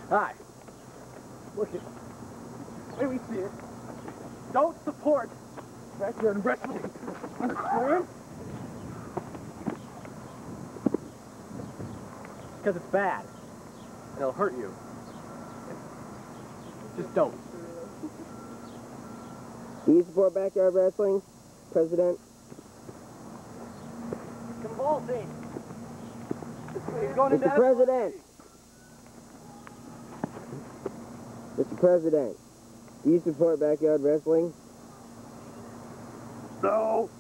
Hi. Look at the way we see it. Don't support backyard wrestling. Understand? Because it's bad. And it'll hurt you. Just don't. Do you support backyard wrestling, President? Convulsing. He's going into Mr. President. Mr. President, do you support backyard wrestling? No.